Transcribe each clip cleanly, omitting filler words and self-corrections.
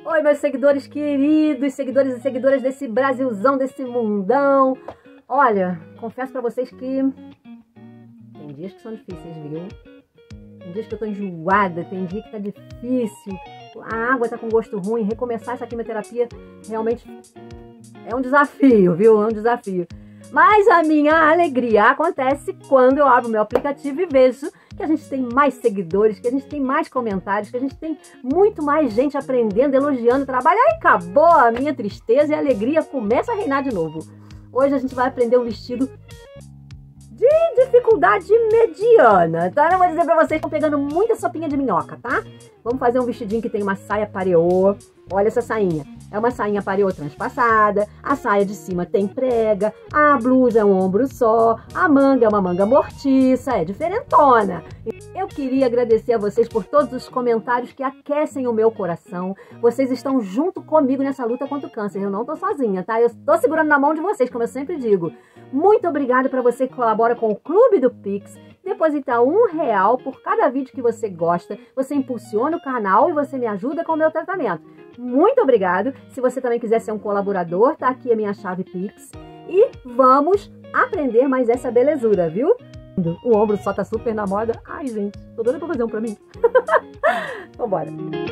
Oi, meus seguidores queridos, seguidores e seguidoras desse Brasilzão, desse mundão. Olha, confesso pra vocês que tem dias que são difíceis, viu? Tem dias que eu tô enjoada, tem dia que tá difícil, a água tá com gosto ruim. Recomeçar essa quimioterapia realmente é um desafio, viu? É um desafio. Mas a minha alegria acontece quando eu abro meu aplicativo e vejo que a gente tem mais seguidores, que a gente tem mais comentários, que a gente tem muito mais gente aprendendo, elogiando o trabalho. Aí acabou a minha tristeza e a alegria começa a reinar de novo. Hoje a gente vai aprender um vestido de dificuldade mediana, tá? Não vou dizer pra vocês que estão pegando muita sopinha de minhoca, tá? Vamos fazer um vestidinho que tem uma saia pareô. Olha essa sainha. É uma sainha pareô transpassada, a saia de cima tem prega, a blusa é um ombro só, a manga é uma manga mortiça, é diferentona. Eu queria agradecer a vocês por todos os comentários que aquecem o meu coração. Vocês estão junto comigo nessa luta contra o câncer. Eu não tô sozinha, tá? Eu tô segurando na mão de vocês, como eu sempre digo. Muito obrigada para você que colabora com o Clube do Pix. Deposita R$1 por cada vídeo que você gosta. Você impulsiona o canal e você me ajuda com o meu tratamento. Muito obrigado. Se você também quiser ser um colaborador, tá aqui a minha chave Pix. E vamos aprender mais essa belezura, viu? O ombro só tá super na moda. Ai, gente, tô doida pra fazer um pra mim. Vambora.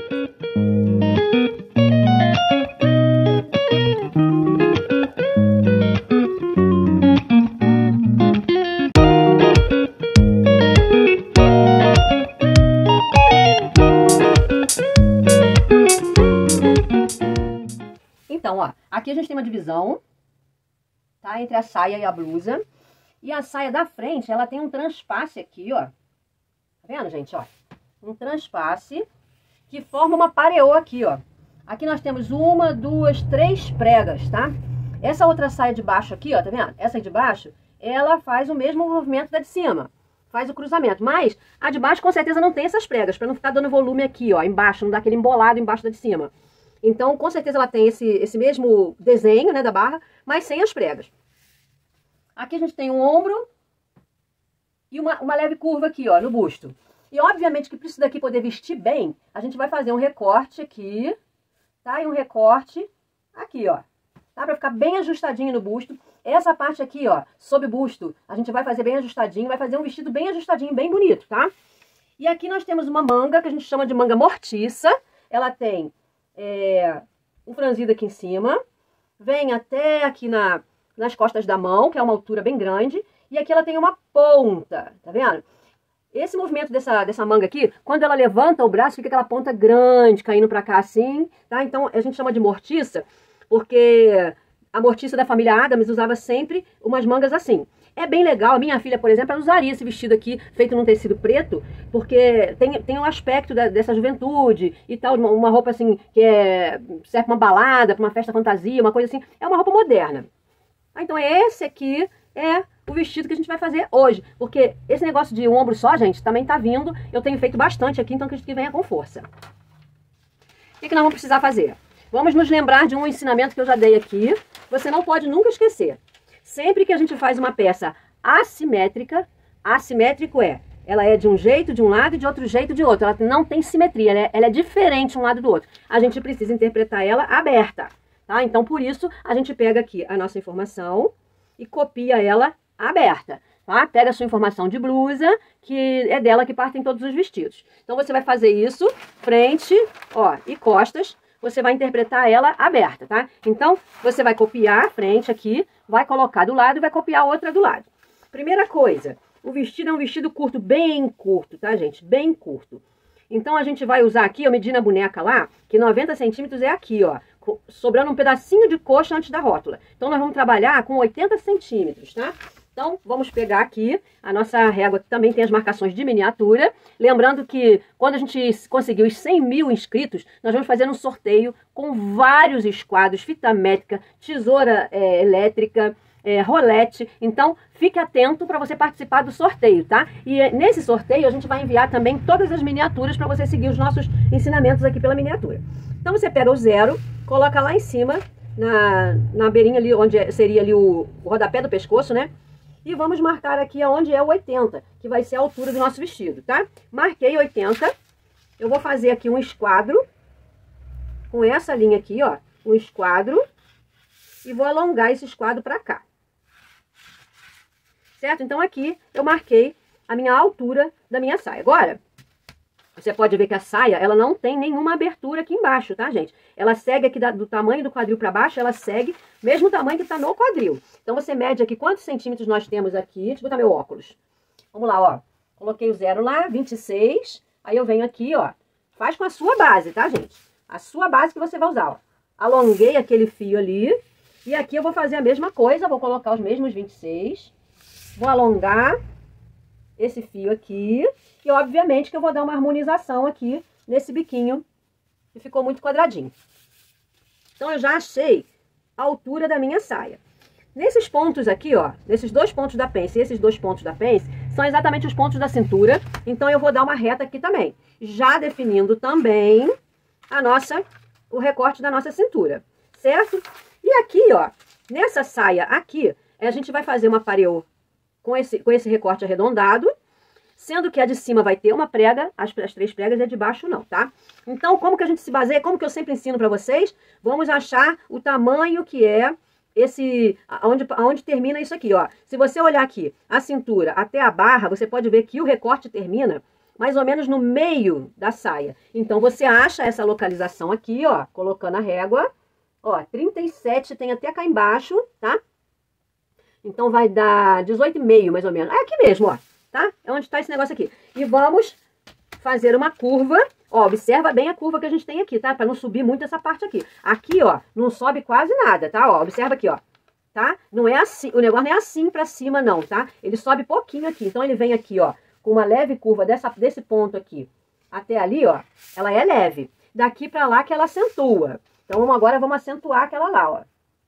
Então, ó, aqui a gente tem uma divisão, tá? Entre a saia e a blusa. E a saia da frente, ela tem um transpasse aqui, ó. Tá vendo, gente, ó? Um transpasse que forma uma pareô aqui, ó. Aqui nós temos 1, 2, 3 pregas, tá? Essa outra saia de baixo aqui, ó, tá vendo? Essa de baixo, ela faz o mesmo movimento da de cima. Faz o cruzamento. Mas a de baixo com certeza não tem essas pregas, pra não ficar dando volume aqui, ó, embaixo. Não dar aquele embolado embaixo da de cima. Então, com certeza ela tem esse mesmo desenho, né, da barra, mas sem as pregas. Aqui a gente tem um ombro e uma leve curva aqui, ó, no busto. E obviamente que para isso daqui poder vestir bem, a gente vai fazer um recorte aqui, tá? E um recorte aqui, ó. Tá? Pra ficar bem ajustadinho no busto. Essa parte aqui, ó, sob busto, a gente vai fazer bem ajustadinho, vai fazer um vestido bem ajustadinho, bem bonito, tá? E aqui nós temos uma manga, que a gente chama de manga mortiça. Ela tem um franzido aqui em cima, vem até aqui nas costas da mão, que é uma altura bem grande, e aqui ela tem uma ponta, tá vendo? Esse movimento dessa manga aqui, quando ela levanta o braço, fica aquela ponta grande, caindo pra cá assim, tá? Então a gente chama de mortiça, porque a mortiça da família Adams usava sempre umas mangas assim. É bem legal, a minha filha, por exemplo, ela usaria esse vestido aqui, feito num tecido preto, porque tem um aspecto dessa juventude e tal, uma roupa assim, que serve pra uma balada, pra uma festa fantasia, uma coisa assim, é uma roupa moderna. Então esse aqui é o vestido que a gente vai fazer hoje, porque esse negócio de um ombro só, gente, também tá vindo, eu tenho feito bastante aqui, então acredito que venha com força. O que nós vamos precisar fazer? Vamos nos lembrar de um ensinamento que eu já dei aqui, você não pode nunca esquecer. Sempre que a gente faz uma peça assimétrica, assimétrico ela é de um jeito, de um lado, e de outro jeito, de outro. Ela não tem simetria, ela é diferente um lado do outro. A gente precisa interpretar ela aberta, tá? Então, por isso, a gente pega aqui a nossa informação e copia ela aberta, tá? Pega a sua informação de blusa, que é dela que partem todos os vestidos. Então, você vai fazer isso, frente, ó, e costas. Você vai interpretar ela aberta, tá? Então, você vai copiar a frente aqui, vai colocar do lado e vai copiar a outra do lado. Primeira coisa, o vestido é um vestido curto, bem curto, tá, gente? Bem curto. Então, a gente vai usar aqui, eu medi na boneca lá, que 90 centímetros é aqui, ó, sobrando um pedacinho de coxa antes da rótula. Então, nós vamos trabalhar com 80 centímetros, tá? Então, vamos pegar aqui a nossa régua, que também tem as marcações de miniatura. Lembrando que quando a gente conseguir os 100 mil inscritos, nós vamos fazer um sorteio com vários esquadros, fita métrica, tesoura elétrica, rolete. Então, fique atento para você participar do sorteio, tá? E nesse sorteio, a gente vai enviar também todas as miniaturas para você seguir os nossos ensinamentos aqui pela miniatura. Então, você pega o 0, coloca lá em cima, na beirinha ali, onde seria ali o rodapé do pescoço, né? E vamos marcar aqui onde é o 80, que vai ser a altura do nosso vestido, tá? Marquei 80, eu vou fazer aqui um esquadro, com essa linha aqui, ó, um esquadro, e vou alongar esse esquadro pra cá. Certo? Então aqui eu marquei a minha altura da minha saia. Agora, você pode ver que a saia, ela não tem nenhuma abertura aqui embaixo, tá, gente? Ela segue aqui do tamanho do quadril pra baixo, ela segue o mesmo tamanho que tá no quadril. Então você mede aqui quantos centímetros nós temos aqui. Deixa eu botar meu óculos. Vamos lá, ó. Coloquei o zero lá, 26. Aí eu venho aqui, ó. Faz com a sua base, tá, gente? A sua base que você vai usar, ó. Alonguei aquele fio ali. E aqui eu vou fazer a mesma coisa. Vou colocar os mesmos 26. Vou alongar esse fio aqui. E obviamente que eu vou dar uma harmonização aqui nesse biquinho, que ficou muito quadradinho. Então eu já achei a altura da minha saia. Nesses pontos aqui, ó, nesses dois pontos da pence e esses dois pontos da pence, são exatamente os pontos da cintura. Então eu vou dar uma reta aqui também, já definindo também o recorte da nossa cintura, certo? E aqui, ó, nessa saia aqui, a gente vai fazer uma pareo com esse recorte arredondado, sendo que a de cima vai ter uma prega, as 3 pregas e a de baixo não, tá? Então, como que a gente se baseia? Como que eu sempre ensino pra vocês? Vamos achar o tamanho que é aonde termina isso aqui, ó. Se você olhar aqui, a cintura até a barra, você pode ver que o recorte termina mais ou menos no meio da saia. Então, você acha essa localização aqui, ó, colocando a régua, ó, 37 tem até cá embaixo, tá? Então, vai dar 18,5 mais ou menos. É aqui mesmo, ó. Tá? É onde está esse negócio aqui. E vamos fazer uma curva. Ó, observa bem a curva que a gente tem aqui, tá? Para não subir muito essa parte aqui. Aqui, ó, não sobe quase nada, tá? Ó, observa aqui, ó. Tá? Não é assim, o negócio não é assim para cima não, tá? Ele sobe pouquinho aqui. Então ele vem aqui, ó, com uma leve curva desse ponto aqui até ali, ó. Ela é leve. Daqui para lá que ela acentua. Então agora vamos acentuar aquela lá, ó. Deixa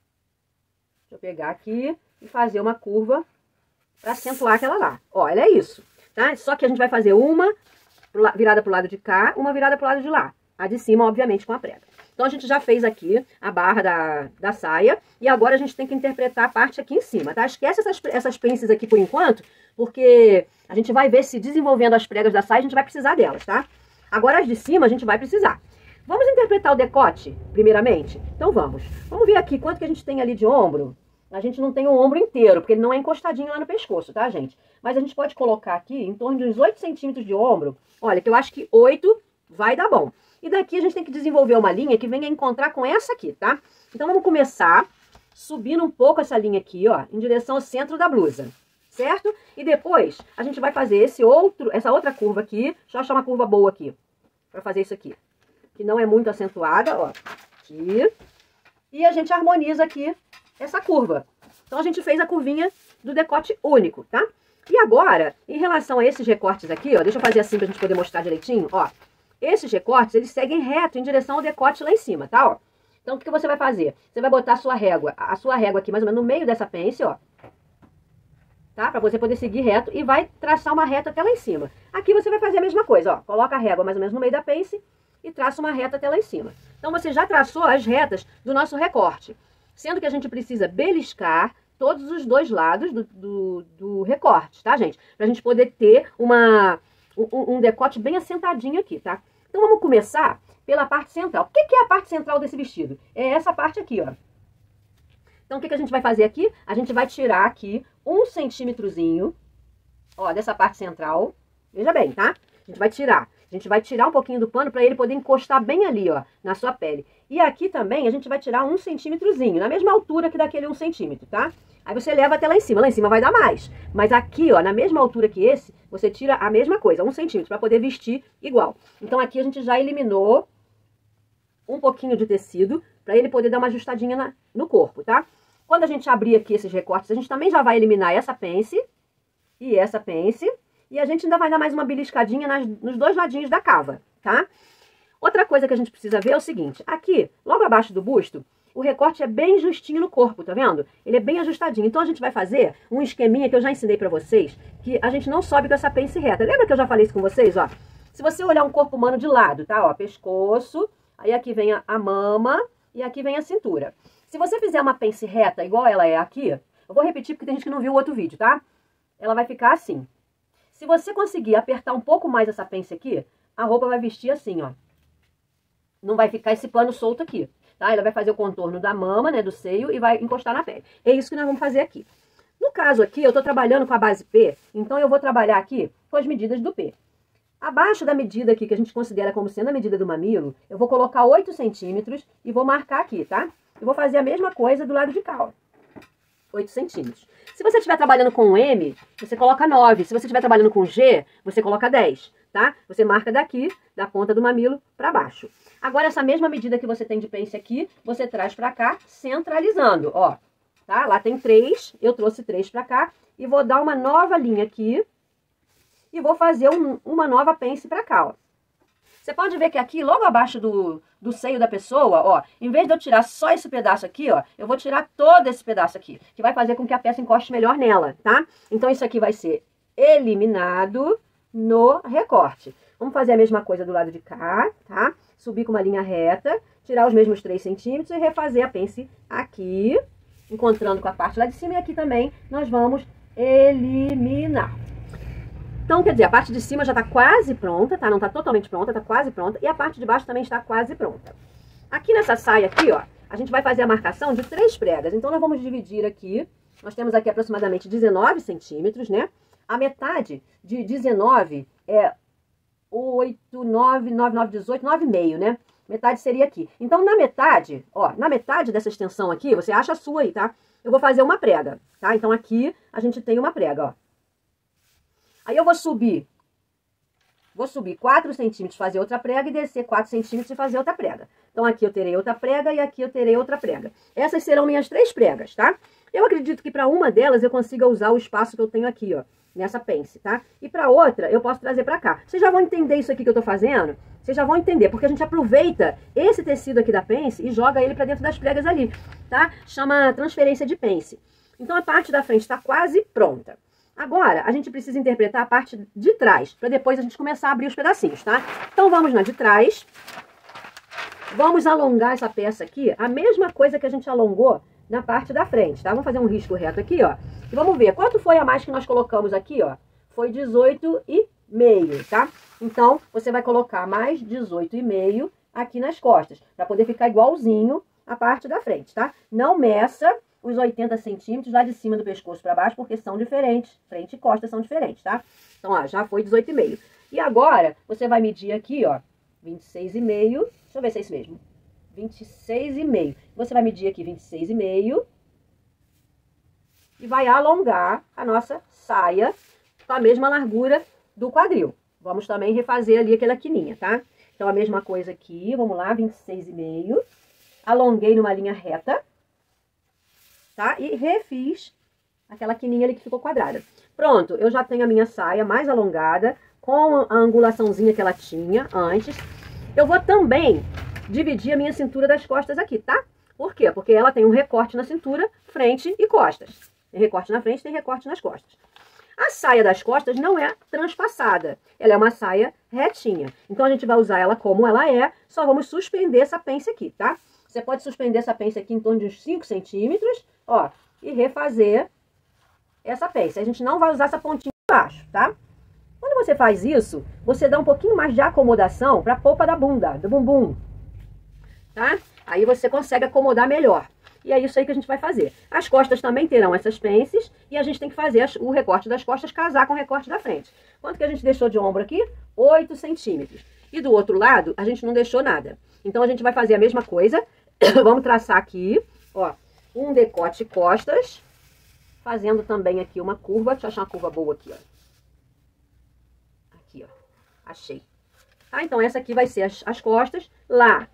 eu pegar aqui e fazer uma curva para acentuar aquela lá. Ó, ela é isso, tá? Só que a gente vai fazer uma virada pro lado de cá, uma virada pro lado de lá. A de cima, obviamente, com a prega. Então, a gente já fez aqui a barra da saia. E agora a gente tem que interpretar a parte aqui em cima, tá? Esquece essas pences aqui por enquanto, porque a gente vai ver se desenvolvendo as pregas da saia, a gente vai precisar delas, tá? Agora, as de cima, a gente vai precisar. Vamos interpretar o decote, primeiramente? Então, vamos. Vamos ver aqui quanto que a gente tem ali de ombro. A gente não tem o ombro inteiro, porque ele não é encostadinho lá no pescoço, tá, gente? Mas a gente pode colocar aqui em torno de uns 8 centímetros de ombro. Olha, que eu acho que 8 vai dar bom. E daqui a gente tem que desenvolver uma linha que venha encontrar com essa aqui, tá? Então vamos começar subindo um pouco essa linha aqui, ó, em direção ao centro da blusa, certo? E depois a gente vai fazer essa outra curva aqui. Deixa eu achar uma curva boa aqui, pra fazer isso aqui. Que não é muito acentuada, ó. Aqui. E a gente harmoniza aqui essa curva. Então, a gente fez a curvinha do decote único, tá? E agora, em relação a esses recortes aqui, ó, deixa eu fazer assim pra gente poder mostrar direitinho, ó. Esses recortes, eles seguem reto em direção ao decote lá em cima, tá, ó? Então, o que você vai fazer? Você vai botar a sua régua aqui mais ou menos no meio dessa pence, ó. Tá? Pra você poder seguir reto e vai traçar uma reta até lá em cima. Aqui você vai fazer a mesma coisa, ó. Coloca a régua mais ou menos no meio da pence e traça uma reta até lá em cima. Então, você já traçou as retas do nosso recorte. Sendo que a gente precisa beliscar todos os dois lados do recorte, tá, gente? Pra gente poder ter um decote bem assentadinho aqui, tá? Então, vamos começar pela parte central. O que é a parte central desse vestido? É essa parte aqui, ó. Então, o que a gente vai fazer aqui? A gente vai tirar aqui 1 centímetrozinho, ó, dessa parte central. Veja bem, tá? A gente vai tirar. A gente vai tirar um pouquinho do pano para ele poder encostar bem ali, ó, na sua pele. E aqui também a gente vai tirar 1 centímetrozinho, na mesma altura que daquele 1 centímetro, tá? Aí você leva até lá em cima. Lá em cima vai dar mais. Mas aqui, ó, na mesma altura que esse, você tira a mesma coisa, 1 centímetro, para poder vestir igual. Então aqui a gente já eliminou um pouquinho de tecido para ele poder dar uma ajustadinha no corpo, tá? Quando a gente abrir aqui esses recortes, a gente também já vai eliminar essa pence e essa pence. E a gente ainda vai dar mais uma beliscadinha nos dois ladinhos da cava, tá? Outra coisa que a gente precisa ver é o seguinte. Aqui, logo abaixo do busto, o recorte é bem justinho no corpo, tá vendo? Ele é bem ajustadinho. Então, a gente vai fazer um esqueminha que eu já ensinei pra vocês, que a gente não sobe com essa pence reta. Lembra que eu já falei isso com vocês, ó? Se você olhar um corpo humano de lado, tá? Ó, pescoço, aí aqui vem a mama e aqui vem a cintura. Se você fizer uma pence reta igual ela é aqui, eu vou repetir porque tem gente que não viu o outro vídeo, tá? Ela vai ficar assim. Se você conseguir apertar um pouco mais essa pence aqui, a roupa vai vestir assim, ó. não vai ficar esse pano solto aqui, tá? Ela vai fazer o contorno da mama, né, do seio e vai encostar na pele. É isso que nós vamos fazer aqui. No caso aqui, eu tô trabalhando com a base P, então eu vou trabalhar aqui com as medidas do P. Abaixo da medida aqui, que a gente considera como sendo a medida do mamilo, eu vou colocar 8 centímetros e vou marcar aqui, tá? E vou fazer a mesma coisa do lado de cá, ó. 8 centímetros. Se você estiver trabalhando com um M, você coloca 9. Se você estiver trabalhando com G, você coloca 10, tá? Você marca daqui, da ponta do mamilo para baixo. Agora, essa mesma medida que você tem de pence aqui, você traz para cá, centralizando, ó. Tá? Lá tem 3, eu trouxe 3 para cá e vou dar uma nova linha aqui e vou fazer uma nova pence para cá, ó. Você pode ver que aqui, logo abaixo do seio da pessoa, ó, em vez de eu tirar só esse pedaço aqui, ó, eu vou tirar todo esse pedaço aqui, que vai fazer com que a peça encoste melhor nela, tá? Então, isso aqui vai ser eliminado no recorte. Vamos fazer a mesma coisa do lado de cá, tá? Subir com uma linha reta, tirar os mesmos 3 centímetros e refazer a pence aqui, encontrando com a parte lá de cima, e aqui também nós vamos eliminar. Então, quer dizer, a parte de cima já está quase pronta, tá? Não está totalmente pronta, está quase pronta. E a parte de baixo também está quase pronta. Aqui nessa saia aqui, ó, a gente vai fazer a marcação de 3 pregas. Então, nós vamos dividir aqui. Nós temos aqui aproximadamente 19 centímetros, né? A metade de 19 é 8, 9, 9, 9, 18, 9,5, né? Metade seria aqui. Então, na metade, ó, na metade dessa extensão aqui, você acha a sua aí, tá? Eu vou fazer uma prega, tá? Então, aqui a gente tem uma prega, ó. Aí eu vou subir 4 centímetros, fazer outra prega e descer 4 centímetros e fazer outra prega. Então, aqui eu terei outra prega e aqui eu terei outra prega. Essas serão minhas 3 pregas, tá? Eu acredito que para uma delas eu consiga usar o espaço que eu tenho aqui, ó, nessa pence, tá? E para outra eu posso trazer para cá. Vocês já vão entender isso aqui que eu tô fazendo? Vocês já vão entender, porque a gente aproveita esse tecido aqui da pence e joga ele para dentro das pregas ali, tá? Chama transferência de pence. Então, a parte da frente está quase pronta. Agora, a gente precisa interpretar a parte de trás, para depois a gente começar a abrir os pedacinhos, tá? Então, vamos na de trás. Vamos alongar essa peça aqui, a mesma coisa que a gente alongou na parte da frente, tá? Vamos fazer um risco reto aqui, ó. E vamos ver, quanto foi a mais que nós colocamos aqui, ó? Foi 18,5, tá? Então, você vai colocar mais 18,5 aqui nas costas, para poder ficar igualzinho a parte da frente, tá? Não meça os 80 centímetros lá de cima do pescoço para baixo, porque são diferentes. Frente e costa são diferentes, tá? Então, ó, já foi 18,5. E agora, você vai medir aqui, ó, 26,5. Deixa eu ver se é isso mesmo. 26,5. Você vai medir aqui 26,5. E vai alongar a nossa saia com a mesma largura do quadril. Vamos também refazer ali aquela quininha, tá? Então, a mesma coisa aqui. Vamos lá, 26,5. Alonguei numa linha reta. Tá? E refiz aquela quininha ali que ficou quadrada. Pronto, eu já tenho a minha saia mais alongada, com a angulaçãozinha que ela tinha antes. Eu vou também dividir a minha cintura das costas aqui, tá? Por quê? Porque ela tem um recorte na cintura, frente e costas. Tem recorte na frente, tem recorte nas costas. A saia das costas não é transpassada, ela é uma saia retinha. Então, a gente vai usar ela como ela é, só vamos suspender essa pence aqui, tá? Você pode suspender essa pence aqui em torno de uns 5 centímetros, ó, e refazer essa pence. A gente não vai usar essa pontinha embaixo, tá? Quando você faz isso, você dá um pouquinho mais de acomodação para a polpa da bunda, do bumbum, tá? Aí você consegue acomodar melhor. E é isso aí que a gente vai fazer. As costas também terão essas pences e a gente tem que fazer o recorte das costas casar com o recorte da frente. Quanto que a gente deixou de ombro aqui? 8 centímetros. E do outro lado, a gente não deixou nada. Então, a gente vai fazer a mesma coisa. Vamos traçar aqui, ó, um decote costas, fazendo também aqui uma curva. Deixa eu achar uma curva boa aqui, ó. Aqui, ó. Achei. Tá? Então, essa aqui vai ser as costas, lá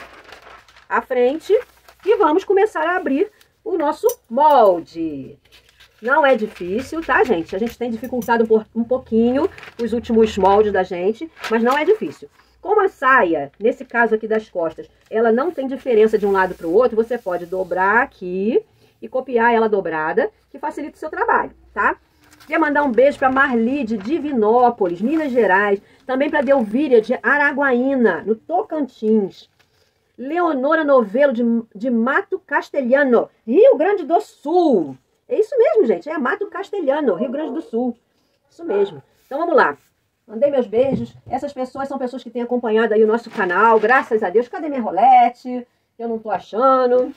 à frente. E vamos começar a abrir o nosso molde. Não é difícil, tá, gente? A gente tem dificultado um pouquinho os últimos moldes da gente, mas não é difícil. Como a saia, nesse caso aqui das costas, ela não tem diferença de um lado para o outro, você pode dobrar aqui e copiar ela dobrada, que facilita o seu trabalho, tá? Queria mandar um beijo para Marli de Divinópolis, Minas Gerais, também para Delvíria de Araguaína, no Tocantins. Leonora Novelo de Mato Castelhano, Rio Grande do Sul. É isso mesmo, gente, é Mato Castelhano, Rio Grande do Sul. Isso mesmo. Então, vamos lá. Mandei meus beijos. Essas pessoas são pessoas que têm acompanhado aí o nosso canal. Graças a Deus. Cadê minha rolete? Eu não tô achando.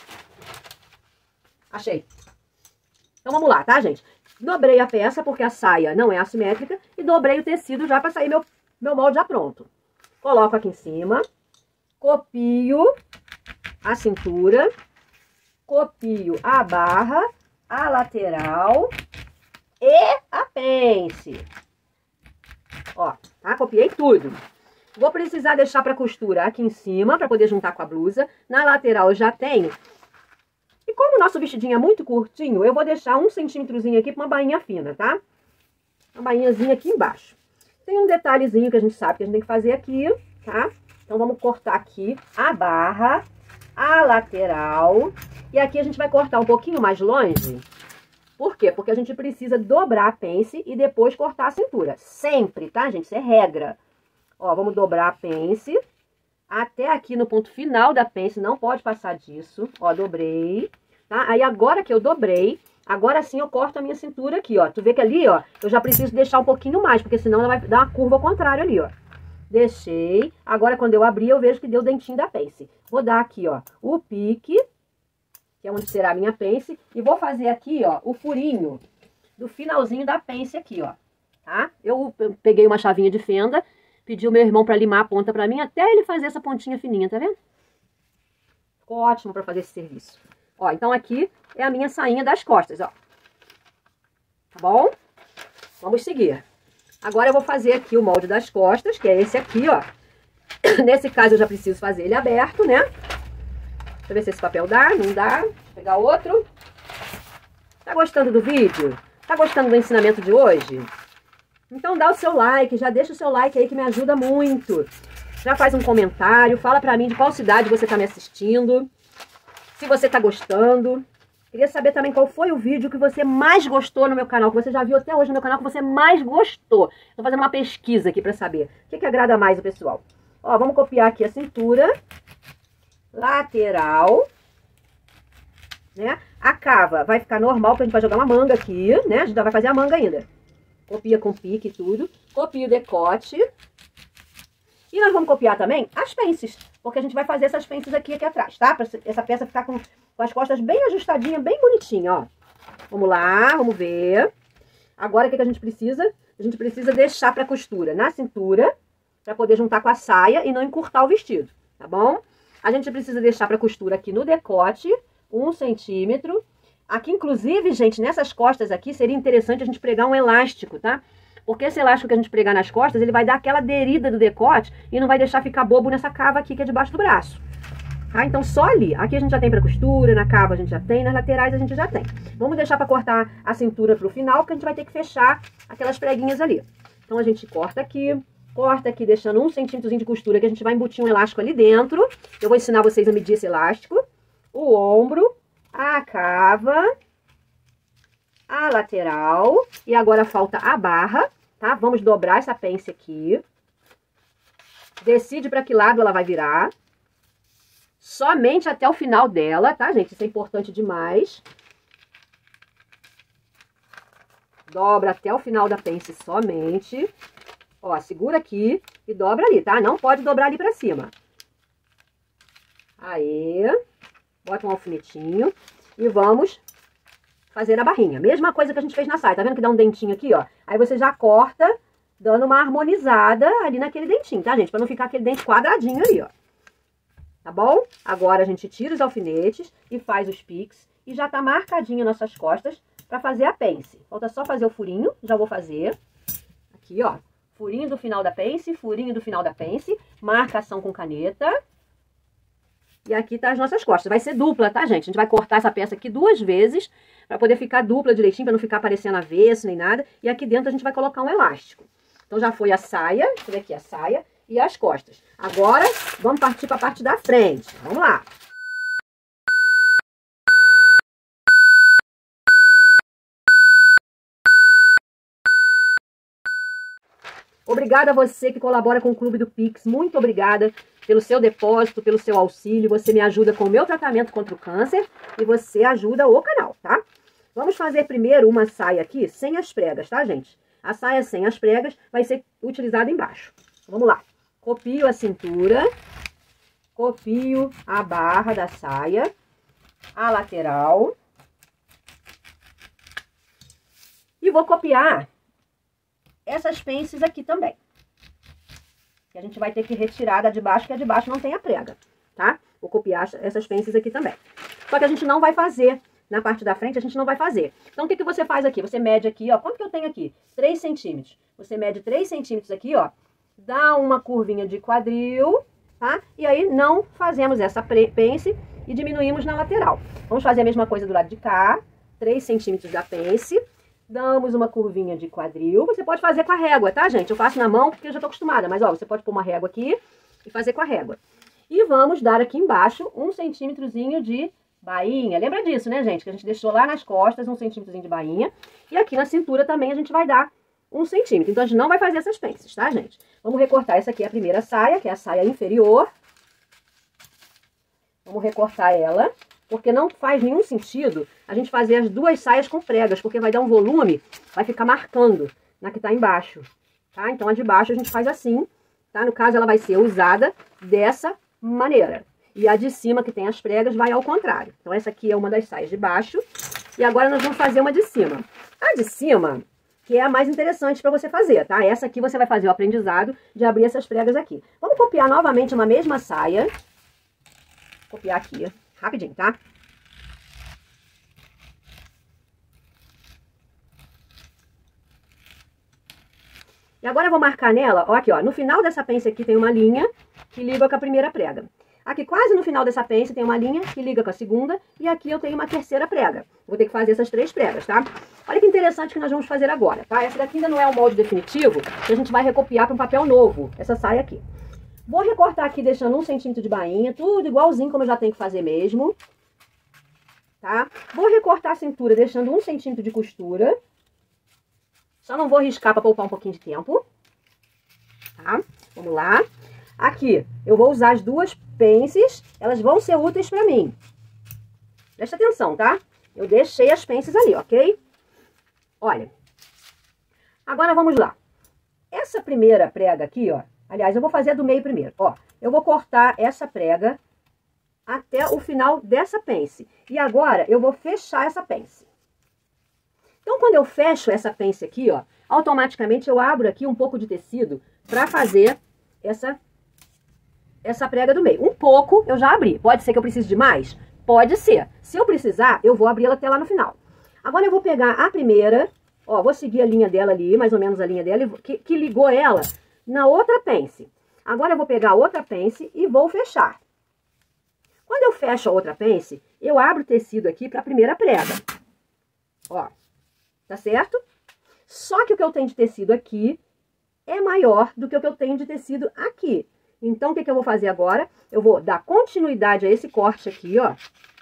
Achei. Então vamos lá, tá, gente? Dobrei a peça porque a saia não é assimétrica. E dobrei o tecido já para sair meu molde já pronto. Coloco aqui em cima. Copio a cintura. Copio a barra, a lateral e a pence. Ó, tá? Copiei tudo. Vou precisar deixar para costura aqui em cima, para poder juntar com a blusa. Na lateral eu já tenho. E como o nosso vestidinho é muito curtinho, eu vou deixar 1 centímetrozinho aqui para uma bainha fina, tá? Uma bainhazinha aqui embaixo. Tem um detalhezinho que a gente sabe que a gente tem que fazer aqui, tá? Então vamos cortar aqui a barra, a lateral. E aqui a gente vai cortar um pouquinho mais longe. Por quê? Porque a gente precisa dobrar a pence e depois cortar a cintura. Sempre, tá, gente? Isso é regra. Ó, vamos dobrar a pence até aqui no ponto final da pence. Não pode passar disso. Ó, dobrei. Tá? Aí agora que eu dobrei, agora sim eu corto a minha cintura aqui, ó. Tu vê que ali, ó, eu já preciso deixar um pouquinho mais, porque senão ela vai dar uma curva ao contrário ali, ó. Deixei. Agora quando eu abrir, eu vejo que deu o dentinho da pence. Vou dar aqui, ó, o pique, que é onde será a minha pence, e vou fazer aqui, ó, o furinho do finalzinho da pence aqui, ó, tá? Eu peguei uma chavinha de fenda, pedi o meu irmão pra limar a ponta pra mim, até ele fazer essa pontinha fininha, tá vendo? Ficou ótimo pra fazer esse serviço. Ó, então aqui é a minha sainha das costas, ó. Tá bom? Vamos seguir. Agora eu vou fazer aqui o molde das costas, que é esse aqui, ó. Nesse caso eu já preciso fazer ele aberto, né? Deixa eu ver se esse papel dá, não dá. Vou pegar outro. Tá gostando do vídeo? Tá gostando do ensinamento de hoje? Então dá o seu like, já deixa o seu like aí que me ajuda muito. Já faz um comentário, fala pra mim de qual cidade você tá me assistindo. Se você tá gostando. Queria saber também qual foi o vídeo que você mais gostou no meu canal, que você já viu até hoje no meu canal, que você mais gostou. Tô fazendo uma pesquisa aqui pra saber o que agrada mais o pessoal. Ó, vamos copiar aqui a cintura. Lateral, né? A cava vai ficar normal, porque a gente vai jogar uma manga aqui, né? A gente vai fazer a manga ainda. Copia com pique e tudo. Copia o decote. E nós vamos copiar também as pences, porque a gente vai fazer essas pences aqui atrás, tá? Pra essa peça ficar com as costas bem ajustadinha, bem bonitinha, ó. Vamos lá, vamos ver. Agora o que a gente precisa? A gente precisa deixar pra costura na cintura, pra poder juntar com a saia e não encurtar o vestido, tá bom? A gente precisa deixar para costura aqui no decote, 1 centímetro. Aqui, inclusive, gente, nessas costas aqui, seria interessante a gente pregar um elástico, tá? Porque esse elástico que a gente pregar nas costas, ele vai dar aquela aderida do decote e não vai deixar ficar bobo nessa cava aqui, que é debaixo do braço. Tá? Então, só ali. Aqui a gente já tem para costura, na cava a gente já tem, nas laterais a gente já tem. Vamos deixar para cortar a cintura pro final, porque a gente vai ter que fechar aquelas preguinhas ali. Então, a gente corta aqui, deixando 1 centímetrozinho de costura, que a gente vai embutir um elástico ali dentro. Eu vou ensinar vocês a medir esse elástico. O ombro, a cava, a lateral. E agora falta a barra, tá? Vamos dobrar essa pence aqui. Decide para que lado ela vai virar. Somente até o final dela, tá, gente? Isso é importante demais. Dobra até o final da pence somente. Ó, segura aqui e dobra ali, tá? Não pode dobrar ali pra cima. Aí, bota um alfinetinho e vamos fazer a barrinha. Mesma coisa que a gente fez na saia, tá vendo que dá um dentinho aqui, ó? Aí você já corta, dando uma harmonizada ali naquele dentinho, tá, gente? Pra não ficar aquele dente quadradinho ali, ó. Tá bom? Agora a gente tira os alfinetes e faz os piques e já tá marcadinho nossas costas pra fazer a pence. Falta só fazer o furinho, já vou fazer. Aqui, ó. Furinho do final da pence, furinho do final da pence, marcação com caneta. E aqui tá as nossas costas. Vai ser dupla, tá, gente? A gente vai cortar essa peça aqui 2 vezes, pra poder ficar dupla direitinho, pra não ficar parecendo avesso nem nada. E aqui dentro a gente vai colocar um elástico. Então já foi a saia, deixa eu ver aqui a saia e as costas. Agora, vamos partir pra parte da frente. Vamos lá. Obrigada a você que colabora com o Clube do Pix. Muito obrigada pelo seu depósito, pelo seu auxílio. Você me ajuda com o meu tratamento contra o câncer e você ajuda o canal, tá? Vamos fazer primeiro uma saia aqui sem as pregas, tá, gente? A saia sem as pregas vai ser utilizada embaixo. Vamos lá. Copio a cintura, copio a barra da saia, a lateral. E vou copiar essas pences aqui também. Que a gente vai ter que retirar da de baixo, que a de baixo não tem a prega, tá? Vou copiar essas pences aqui também. Só que a gente não vai fazer, na parte da frente a gente não vai fazer. Então o que você faz aqui? Você mede aqui, ó, quanto que eu tenho aqui? 3 centímetros. Você mede 3 centímetros aqui, ó, dá uma curvinha de quadril, tá? E aí não fazemos essa pence e diminuímos na lateral. Vamos fazer a mesma coisa do lado de cá, 3 centímetros da pence. Damos uma curvinha de quadril. Você pode fazer com a régua, tá, gente? Eu faço na mão porque eu já tô acostumada. Mas, ó, você pode pôr uma régua aqui e fazer com a régua. E vamos dar aqui embaixo 1 centímetrozinho de bainha. Lembra disso, né, gente? Que a gente deixou lá nas costas 1 centímetrozinho de bainha. E aqui na cintura também a gente vai dar 1 centímetro. Então, a gente não vai fazer essas pences, tá, gente? Vamos recortar essa aqui, a primeira saia, que é a saia inferior. Vamos recortar ela. Porque não faz nenhum sentido a gente fazer as duas saias com pregas, porque vai dar um volume, vai ficar marcando na que tá embaixo, tá? Então, a de baixo a gente faz assim, tá? No caso, ela vai ser usada dessa maneira. E a de cima, que tem as pregas, vai ao contrário. Então, essa aqui é uma das saias de baixo. E agora nós vamos fazer uma de cima. A de cima, que é a mais interessante para você fazer, tá? Essa aqui você vai fazer o aprendizado de abrir essas pregas aqui. Vamos copiar novamente uma mesma saia. Copiar aqui. Rapidinho, tá? E agora eu vou marcar nela, ó, aqui, ó. No final dessa pence aqui tem uma linha que liga com a primeira prega. Aqui quase no final dessa pence tem uma linha que liga com a segunda. E aqui eu tenho uma terceira prega. Vou ter que fazer essas 3 pregas, tá? Olha que interessante que nós vamos fazer agora, tá? Essa daqui ainda não é o molde definitivo, que a gente vai recopiar para um papel novo, essa saia aqui. Vou recortar aqui deixando 1 centímetro de bainha, tudo igualzinho como eu já tenho que fazer mesmo. Tá? Vou recortar a cintura deixando 1 centímetro de costura. Só não vou riscar para poupar um pouquinho de tempo. Tá? Vamos lá. Aqui, eu vou usar as 2 pences. Elas vão ser úteis para mim. Presta atenção, tá? Eu deixei as pences ali, ok? Olha. Agora vamos lá. Essa primeira prega aqui, ó. Aliás, eu vou fazer a do meio primeiro. Ó, eu vou cortar essa prega até o final dessa pence. E agora eu vou fechar essa pence. Então, quando eu fecho essa pence aqui, ó, automaticamente eu abro aqui um pouco de tecido para fazer essa prega do meio. Um pouco eu já abri. Pode ser que eu precise de mais? Pode ser. Se eu precisar, eu vou abrir ela até lá no final. Agora eu vou pegar a primeira, ó, vou seguir a linha dela ali, mais ou menos a linha dela, que ligou ela na outra pence. Agora eu vou pegar a outra pence e vou fechar. Quando eu fecho a outra pence, eu abro o tecido aqui para a primeira prega. Ó, tá certo? Só que o que eu tenho de tecido aqui é maior do que o que eu tenho de tecido aqui. Então, o que eu vou fazer agora? Eu vou dar continuidade a esse corte aqui, ó.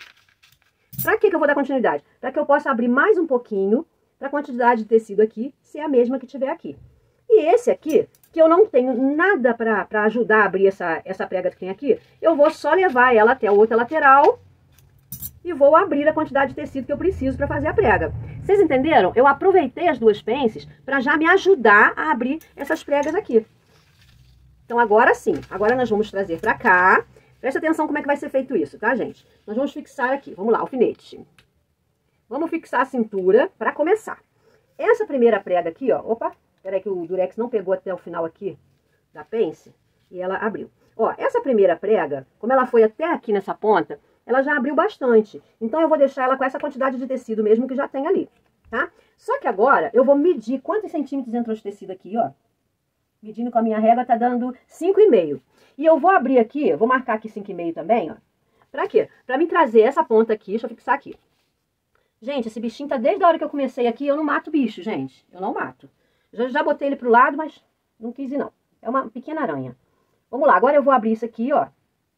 Pra que eu vou dar continuidade? Para que eu possa abrir mais um pouquinho, para a quantidade de tecido aqui ser a mesma que tiver aqui. E esse aqui, que eu não tenho nada para ajudar a abrir essa prega que tem aqui, eu vou só levar ela até a outra lateral e vou abrir a quantidade de tecido que eu preciso para fazer a prega. Vocês entenderam? Eu aproveitei as 2 pences para já me ajudar a abrir essas pregas aqui. Então, agora sim. Agora nós vamos trazer para cá. Presta atenção como é que vai ser feito isso, tá, gente? Nós vamos fixar aqui. Vamos lá, alfinete. Vamos fixar a cintura para começar. Essa primeira prega aqui, ó. Opa! Peraí que o durex não pegou até o final aqui da pence e ela abriu. Ó, essa primeira prega, como ela foi até aqui nessa ponta, ela já abriu bastante. Então, eu vou deixar ela com essa quantidade de tecido mesmo que já tem ali, tá? Só que agora, eu vou medir quantos centímetros entrou de tecido aqui, ó. Medindo com a minha régua, tá dando 5,5. E eu vou abrir aqui, vou marcar aqui 5,5 também, ó. Pra quê? Pra mim trazer essa ponta aqui, deixa eu fixar aqui. Gente, esse bichinho tá desde a hora que eu comecei aqui, eu não mato bicho, gente. Eu não mato. Já botei ele pro lado, mas não quis ir, não. É uma pequena aranha. Vamos lá, agora eu vou abrir isso aqui, ó.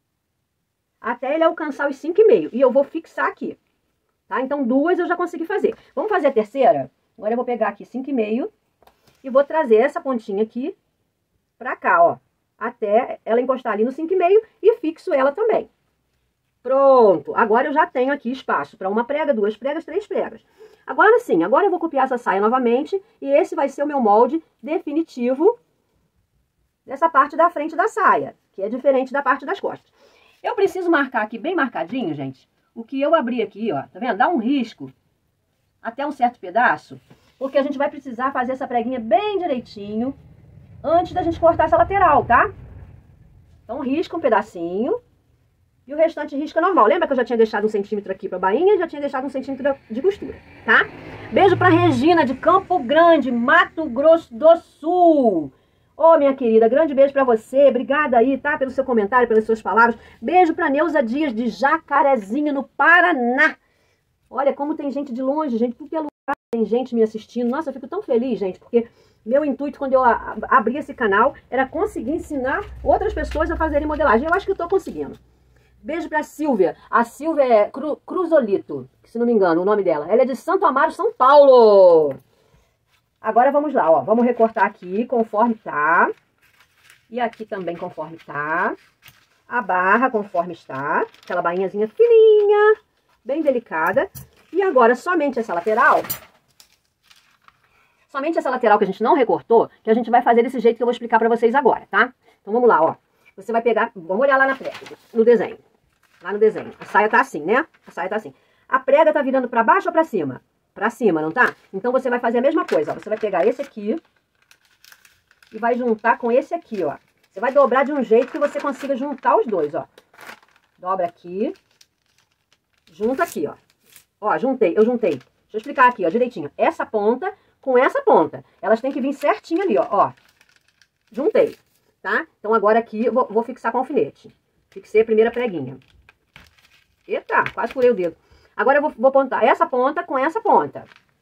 Até ele alcançar os 5,5. E eu vou fixar aqui. Tá? Então, 2 eu já consegui fazer. Vamos fazer a terceira? Agora eu vou pegar aqui 5,5. E vou trazer essa pontinha aqui pra cá, ó. Até ela encostar ali no 5,5 e fixo ela também. Pronto, agora eu já tenho aqui espaço para uma prega, 2 pregas, 3 pregas. Agora sim, agora eu vou copiar essa saia novamente e esse vai ser o meu molde definitivo dessa parte da frente da saia, que é diferente da parte das costas. Eu preciso marcar aqui bem marcadinho, gente, o que eu abri aqui, ó, tá vendo? Dá um risco até um certo pedaço, porque a gente vai precisar fazer essa preguinha bem direitinho antes da gente cortar essa lateral, tá? Então risca um pedacinho e o restante risca normal. Lembra que eu já tinha deixado 1 centímetro aqui pra bainha e já tinha deixado 1 centímetro de costura, tá? Beijo pra Regina de Campo Grande, Mato Grosso do Sul. Ô, minha querida, grande beijo pra você. Obrigada aí, tá? Pelo seu comentário, pelas suas palavras. Beijo pra Neuza Dias de Jacarezinho, no Paraná. Olha como tem gente de longe, gente, tudo que é lugar tem gente me assistindo. Nossa, eu fico tão feliz, gente, porque meu intuito quando eu abri esse canal era conseguir ensinar outras pessoas a fazerem modelagem. Eu acho que eu tô conseguindo. Beijo pra Silvia. A Silvia é Cruzolito, se não me engano, o nome dela. Ela é de Santo Amaro, São Paulo. Agora vamos lá, ó. Vamos recortar aqui conforme tá. E aqui também conforme tá. A barra conforme está. Aquela bainhazinha fininha, bem delicada. E agora somente essa lateral. Somente essa lateral que a gente não recortou, que a gente vai fazer desse jeito que eu vou explicar pra vocês agora, tá? Então vamos lá, ó. Você vai pegar, vamos olhar lá na prega, no desenho. Lá no desenho. A saia tá assim, né? A saia tá assim. A prega tá virando pra baixo ou pra cima? Pra cima, não tá? Então você vai fazer a mesma coisa, ó. Você vai pegar esse aqui e vai juntar com esse aqui, ó. Você vai dobrar de um jeito que você consiga juntar os dois, ó. Dobra aqui. Junta aqui, ó. Ó, juntei, eu juntei. Deixa eu explicar aqui, ó, direitinho. Essa ponta com essa ponta. Elas têm que vir certinho ali, ó. Juntei, tá? Então agora aqui eu vou fixar com alfinete. Fixei a primeira preguinha. Eita, quase furei o dedo. Agora eu vou pontar essa ponta com essa ponta.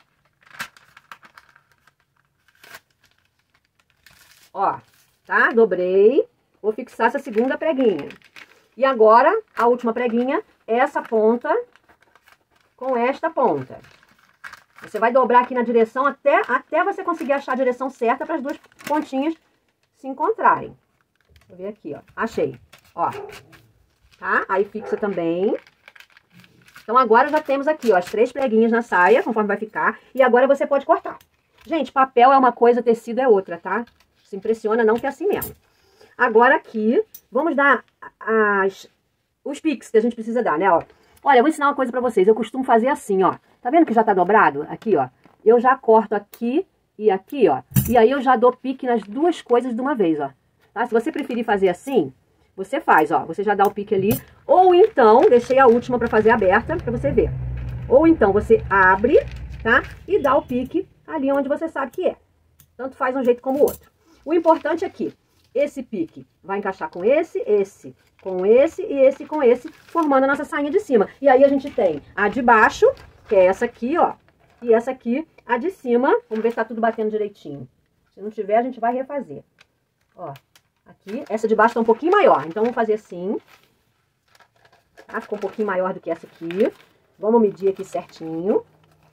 Ó, tá? Dobrei. Vou fixar essa segunda preguinha. E agora, a última preguinha, essa ponta com esta ponta. Você vai dobrar aqui na direção até você conseguir achar a direção certa para as duas pontinhas se encontrarem. Vou ver aqui, ó. Achei. Ó. Tá? Aí fixa também. Então agora já temos aqui, ó, as 3 preguinhas na saia, conforme vai ficar. E agora você pode cortar. Gente, papel é uma coisa, tecido é outra, tá? Se impressiona não, que é assim mesmo. Agora aqui, vamos dar os piques que a gente precisa dar, né, ó. Olha, eu vou ensinar uma coisa pra vocês. Eu costumo fazer assim, ó. Tá vendo que já tá dobrado? Aqui, ó. Eu já corto aqui e aqui, ó. E aí eu já dou pique nas duas coisas de uma vez, ó. Tá? Se você preferir fazer assim, você faz, ó. Você já dá o pique ali. Ou então, deixei a última pra fazer aberta, pra você ver. Ou então você abre, tá? E dá o pique ali onde você sabe que é. Tanto faz um jeito como o outro. O importante é que esse pique vai encaixar com esse com esse e esse com esse, formando a nossa sainha de cima. E aí a gente tem a de baixo, que é essa aqui, ó. E essa aqui, a de cima. Vamos ver se tá tudo batendo direitinho. Se não tiver, a gente vai refazer. Ó, aqui. Essa de baixo tá um pouquinho maior. Então, vamos fazer assim. Tá? Ficou um pouquinho maior do que essa aqui. Vamos medir aqui certinho.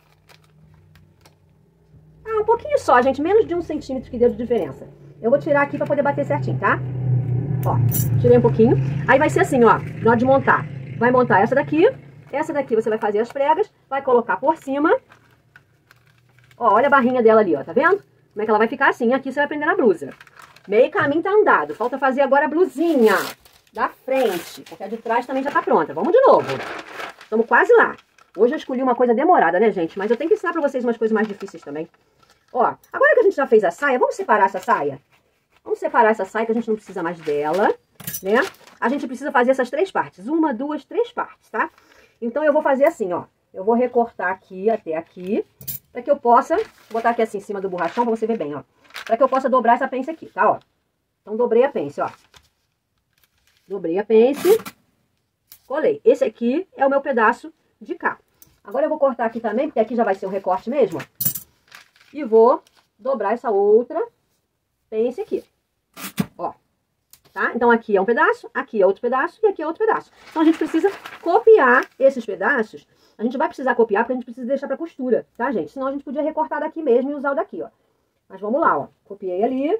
Ah, um pouquinho só, gente. Menos de 1 centímetro que deu de diferença. Eu vou tirar aqui pra poder bater certinho, tá? Ó, tirei um pouquinho. Aí vai ser assim, ó, na hora de montar. Vai montar essa daqui você vai fazer as pregas, vai colocar por cima. Ó, olha a barrinha dela ali, ó, tá vendo? Como é que ela vai ficar assim? Aqui você vai prender na blusa. Meio caminho tá andado. Falta fazer agora a blusinha da frente, porque a de trás também já tá pronta. Vamos de novo. Estamos quase lá. Hoje eu escolhi uma coisa demorada, né, gente? Mas eu tenho que ensinar pra vocês umas coisas mais difíceis também. Ó, agora que a gente já fez a saia, vamos separar essa saia? Vamos separar essa saia, que a gente não precisa mais dela, né? A gente precisa fazer essas 3 partes. 1, 2, 3 partes, tá? Então, eu vou fazer assim, ó. Eu vou recortar aqui, até aqui, pra que eu possa... Vou botar aqui assim, em cima do borrachão, pra você ver bem, ó. Pra que eu possa dobrar essa pence aqui, tá, ó? Então, dobrei a pence, ó. Dobrei a pence. Colei. Esse aqui é o meu pedaço de cá. Agora, eu vou cortar aqui também, porque aqui já vai ser um recorte mesmo, ó. E vou dobrar essa outra pence aqui. Ó, tá? Então, aqui é um pedaço, aqui é outro pedaço e aqui é outro pedaço. Então, a gente precisa copiar esses pedaços. A gente vai precisar copiar porque a gente precisa deixar pra costura, tá, gente? Senão, a gente podia recortar daqui mesmo e usar o daqui, ó. Mas vamos lá, ó. Copiei ali.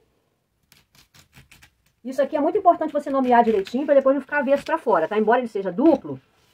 Isso aqui é muito importante você nomear direitinho pra depois não ficar avesso pra fora, tá? Embora ele seja duplo,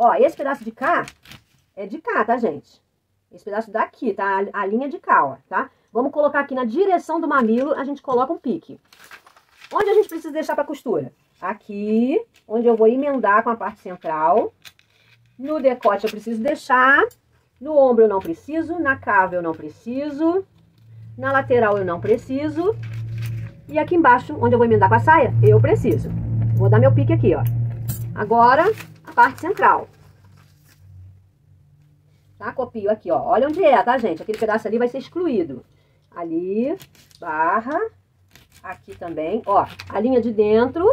Ó, esse pedaço de cá é de cá, tá, gente? Esse pedaço daqui, tá? A linha de cá, ó, tá? Vamos colocar aqui na direção do mamilo, a gente coloca um pique. Onde a gente precisa deixar pra costura? Aqui, onde eu vou emendar com a parte central. No decote eu preciso deixar. No ombro eu não preciso. Na cava eu não preciso. Na lateral eu não preciso. E aqui embaixo, onde eu vou emendar com a saia, eu preciso. Vou dar meu pique aqui, ó. Agora, a parte central. Tá? Copio aqui, ó. Olha onde é, tá, gente? Aquele pedaço ali vai ser excluído. Ali, barra. Aqui também, ó. A linha de dentro.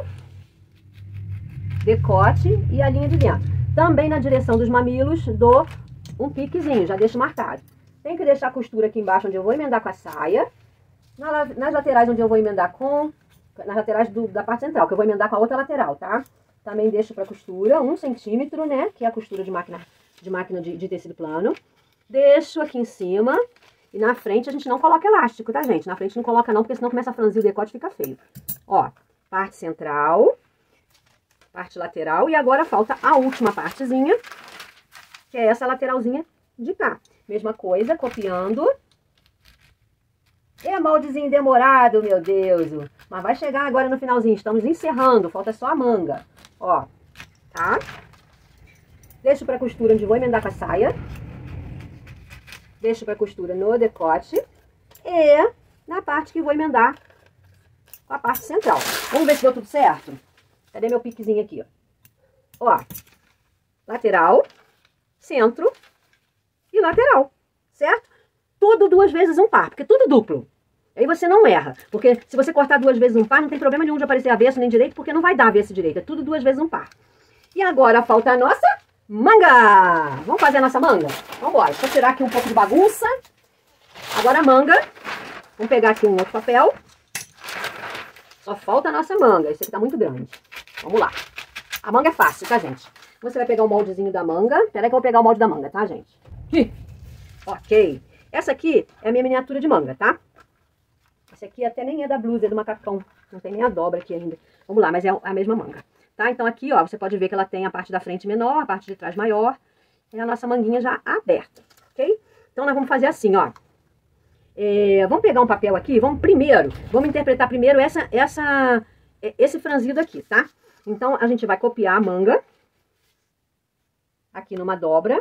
Decote e a linha de dentro. Também na direção dos mamilos, dou um piquezinho, já deixo marcado. Tem que deixar a costura aqui embaixo, onde eu vou emendar com a saia. Nas laterais, onde eu vou emendar com... Nas laterais da parte central, que eu vou emendar com a outra lateral, tá? Também deixo pra costura 1 centímetro, né? Que é a costura de máquina de tecido plano. Deixo aqui em cima. E na frente a gente não coloca elástico, tá, gente? Na frente não coloca não, porque senão começa a franzir o decote e fica feio. Ó, parte central. Parte lateral. E agora falta a última partezinha, que é essa lateralzinha de cá. Mesma coisa, copiando. É moldezinho demorado, meu Deus. Mas vai chegar agora no finalzinho. Estamos encerrando. Falta só a manga. Ó, tá? Deixo pra costura onde vou emendar com a saia. Deixo pra costura no decote. E na parte que vou emendar com a parte central. Vamos ver se deu tudo certo? Cadê meu piquezinho aqui, ó? Ó, lateral, centro e lateral, certo? Tudo 2 vezes um par, porque tudo duplo. Aí você não erra, porque se você cortar 2 vezes um par, não tem problema nenhum de aparecer avesso nem direito, porque não vai dar avesso e direito, é tudo 2 vezes um par. E agora falta a nossa manga! Vamos fazer a nossa manga? Vamos embora, deixa eu tirar aqui um pouco de bagunça. Agora a manga, vamos pegar aqui um outro papel. Só falta a nossa manga, esse aqui tá muito grande. Vamos lá. A manga é fácil, tá, gente? Você vai pegar o moldezinho da manga. Pera aí que eu vou pegar o molde da manga, tá, gente? Ok. Essa aqui é a minha miniatura de manga, tá? Essa aqui até nem é da blusa, é do macacão. Não tem nem a dobra aqui ainda. Vamos lá, mas é a mesma manga. Tá? Então aqui, ó, você pode ver que ela tem a parte da frente menor, a parte de trás maior. E a nossa manguinha já aberta, ok? Então nós vamos fazer assim, ó. Vamos pegar um papel aqui, vamos interpretar primeiro esse franzido aqui, tá? Então a gente vai copiar a manga. Aqui numa dobra.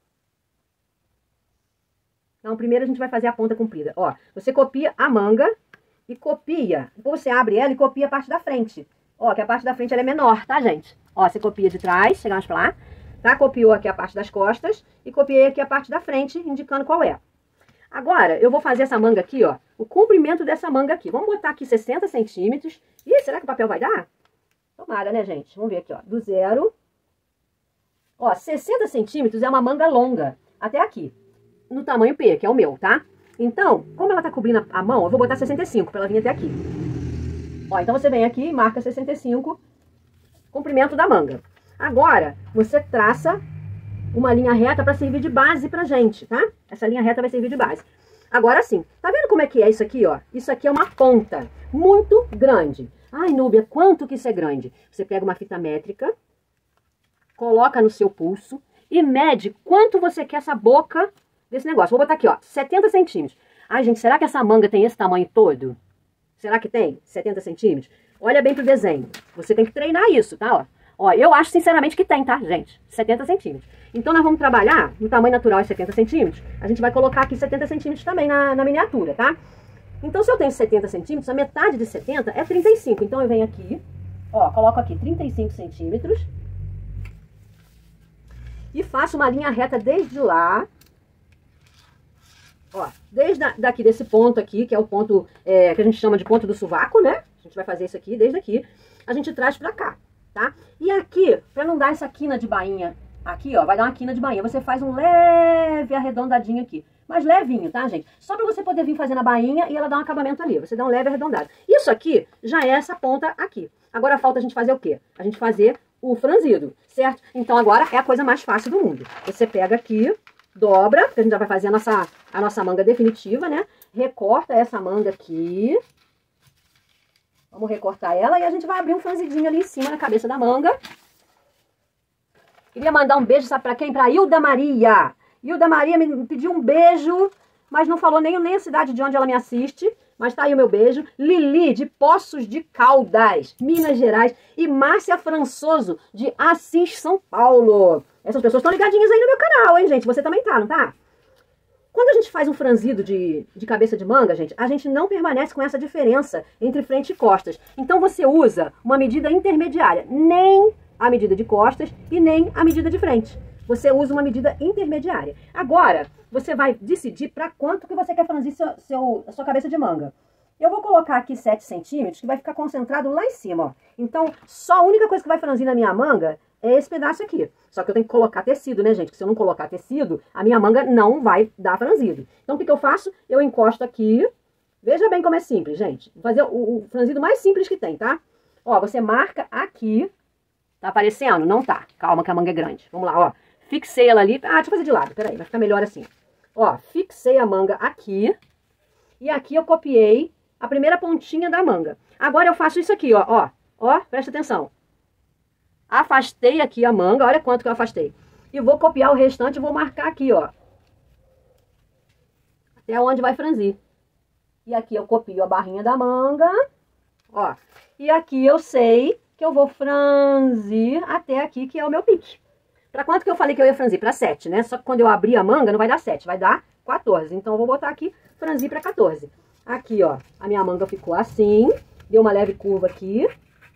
Então, primeiro a gente vai fazer a ponta comprida. Ó, você copia a manga e copia. Depois você abre ela e copia a parte da frente. Ó, que a parte da frente ela é menor, tá, gente? Ó, você copia de trás, chega mais pra lá. Tá? Copiou aqui a parte das costas e copiei aqui a parte da frente, indicando qual é. Agora, eu vou fazer essa manga aqui, ó. O comprimento dessa manga aqui. Vamos botar aqui 60 centímetros. Ih, será que o papel vai dar? Tomara, né, gente? Vamos ver aqui, ó. Do zero. Ó, 60 centímetros é uma manga longa. Até aqui. No tamanho P, que é o meu, tá? Então, como ela tá cobrindo a mão, eu vou botar 65 pra ela vir até aqui. Ó, então você vem aqui e marca 65, comprimento da manga. Agora, você traça uma linha reta pra servir de base pra gente, tá? Essa linha reta vai servir de base. Agora sim, tá vendo como é que é isso aqui, ó? Isso aqui é uma ponta muito grande. Ai, Núbia, quanto que isso é grande? Você pega uma fita métrica, coloca no seu pulso e mede quanto você quer essa boca desse negócio. Vou botar aqui, ó, 70 centímetros. Ai, gente, será que essa manga tem esse tamanho todo? Será que tem 70 centímetros? Olha bem pro desenho. Você tem que treinar isso, tá? Ó. Ó, eu acho sinceramente que tem, tá, gente? 70 centímetros. Então, nós vamos trabalhar, no tamanho natural é 70 centímetros, a gente vai colocar aqui 70 centímetros também na miniatura, tá? Então, se eu tenho 70 centímetros, a metade de 70 é 35. Então, eu venho aqui, ó, coloco aqui 35 centímetros e faço uma linha reta desde lá. Ó, desde daqui desse ponto aqui, que é o ponto que a gente chama de ponto do sovaco, né? A gente vai fazer isso aqui, desde aqui, a gente traz pra cá, tá? E aqui, pra não dar essa quina de bainha aqui, ó, vai dar uma quina de bainha, você faz um leve arredondadinho aqui. Mas levinho, tá, gente? Só pra você poder vir fazendo a bainha e ela dar um acabamento ali. Você dá um leve arredondado. Isso aqui já é essa ponta aqui. Agora falta a gente fazer o quê? A gente fazer o franzido, certo? Então agora é a coisa mais fácil do mundo. Você pega aqui, dobra, porque a gente já vai fazer a nossa manga definitiva, né? Recorta essa manga aqui. Vamos recortar ela e a gente vai abrir um franzidinho ali em cima na cabeça da manga. Queria mandar um beijo, sabe pra quem? Pra Hilda Maria. Hilda Maria me pediu um beijo, mas não falou nem a cidade de onde ela me assiste. Mas tá aí o meu beijo. Lili, de Poços de Caldas, Minas Gerais. E Márcia Françoso, de Assis, São Paulo. Essas pessoas estão ligadinhas aí no meu canal, hein, gente? Você também tá, não tá? Quando a gente faz um franzido de cabeça de manga, gente, a gente não permanece com essa diferença entre frente e costas. Então você usa uma medida intermediária. Nem a medida de costas e nem a medida de frente. Você usa uma medida intermediária. Agora, você vai decidir para quanto que você quer franzir a sua cabeça de manga. Eu vou colocar aqui 7 centímetros, que vai ficar concentrado lá em cima, ó. Então, só a única coisa que vai franzir na minha manga é esse pedaço aqui. Só que eu tenho que colocar tecido, né, gente? Porque se eu não colocar tecido, a minha manga não vai dar franzido. Então, o que eu faço? Eu encosto aqui. Veja bem como é simples, gente. Vou fazer o franzido mais simples que tem, tá? Ó, você marca aqui. Tá aparecendo? Não tá. Calma que a manga é grande. Vamos lá, ó. Fixei ela ali. Ah, deixa eu fazer de lado. Peraí, vai ficar melhor assim. Ó, fixei a manga aqui. E aqui eu copiei a primeira pontinha da manga. Agora eu faço isso aqui, ó. Ó, ó, presta atenção. Afastei aqui a manga. Olha quanto que eu afastei. E vou copiar o restante e vou marcar aqui, ó. Até onde vai franzir. E aqui eu copio a barrinha da manga. Ó. E aqui eu sei que eu vou franzir até aqui, que é o meu pique. Pra quanto que eu falei que eu ia franzir? Pra 7, né? Só que quando eu abrir a manga, não vai dar 7, vai dar 14. Então, eu vou botar aqui, franzir pra 14. Aqui, ó, a minha manga ficou assim. Deu uma leve curva aqui.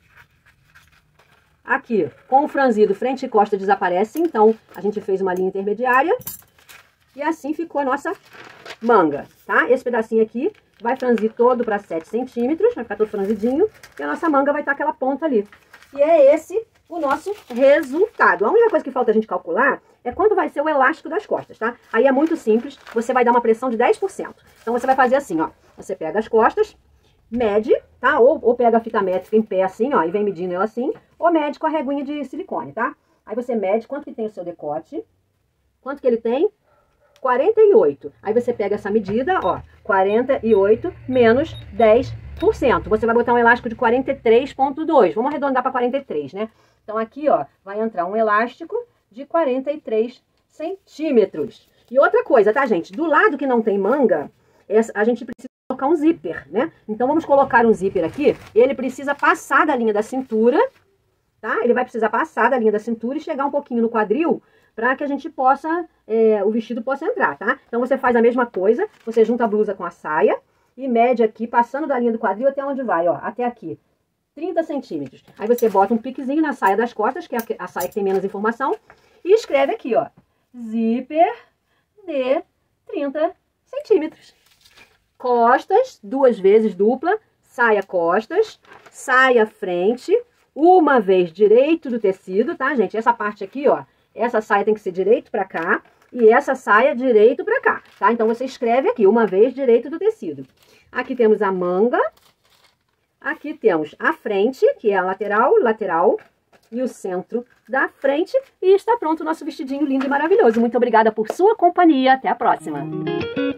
Aqui, com o franzido, frente e costa desaparece. Então, a gente fez uma linha intermediária. E assim ficou a nossa manga, tá? Esse pedacinho aqui vai franzir todo pra 7 centímetros. Vai ficar todo franzidinho. E a nossa manga vai estar aquela ponta ali. E é esse o nosso resultado. A única coisa que falta a gente calcular é quanto vai ser o elástico das costas, tá? Aí é muito simples, você vai dar uma pressão de 10%. Então você vai fazer assim, ó. Você pega as costas, mede, tá? Ou pega a fita métrica em pé assim, ó, e vem medindo ela assim, ou mede com a reguinha de silicone, tá? Aí você mede quanto que tem o seu decote, quanto que ele tem? 48. Aí você pega essa medida, ó, 48 menos 10%. Você vai botar um elástico de 43,2. Vamos arredondar para 43, né? Então aqui, ó, vai entrar um elástico de 43 centímetros. E outra coisa, tá, gente? Do lado que não tem manga, a gente precisa colocar um zíper, né? Então vamos colocar um zíper aqui. Ele precisa passar da linha da cintura, tá? Ele vai precisar passar da linha da cintura e chegar um pouquinho no quadril, para que a gente possa, o vestido possa entrar, tá? Então você faz a mesma coisa, você junta a blusa com a saia e mede aqui, passando da linha do quadril até onde vai, ó, até aqui, 30 centímetros. Aí você bota um piquezinho na saia das costas, que é a saia que tem menos informação, e escreve aqui, ó, zíper de 30 centímetros. Costas, 2 vezes dupla, saia costas, saia frente, uma vez direito do tecido, tá, gente? Essa parte aqui, ó, essa saia tem que ser direito pra cá e essa saia direito pra cá, tá? Então, você escreve aqui, uma vez direito do tecido. Aqui temos a manga, aqui temos a frente, que é a lateral e o centro da frente. E está pronto o nosso vestidinho lindo e maravilhoso. Muito obrigada por sua companhia. Até a próxima!